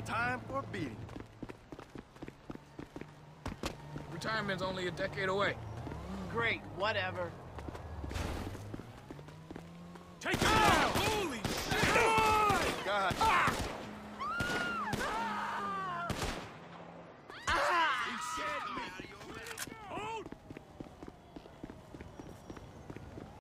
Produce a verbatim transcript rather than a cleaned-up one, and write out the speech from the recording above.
time for a beating. Retirement's only a decade away. Great, whatever. Take it!